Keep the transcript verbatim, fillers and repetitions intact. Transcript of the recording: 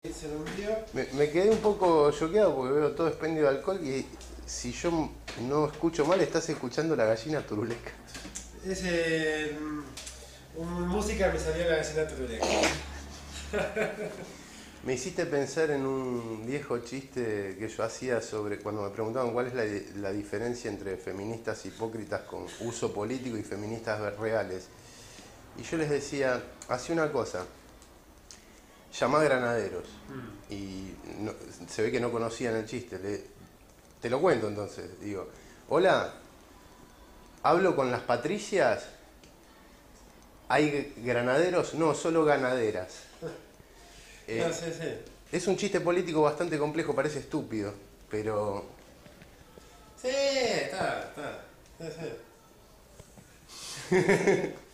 Se lo envió. Me, me quedé un poco choqueado porque veo todo expendio de alcohol y si yo no escucho mal, estás escuchando La Gallina Turuleca. Es eh, un- música me salió la gallina turuleca. Me hiciste pensar en un viejo chiste que yo hacía sobre cuando me preguntaban cuál es la, la diferencia entre feministas hipócritas con uso político y feministas reales. Y yo les decía, hacía una cosa, llamá granaderos. Y no- se ve que no conocían el chiste. Le- te lo cuento entonces. Digo, hola, hablo con las Patricias. ¿Hay granaderos? No, solo ganaderas. Eh, No, sí, sí. es un chiste político bastante complejo, parece estúpido, pero Sí, está, está. Sí, sí.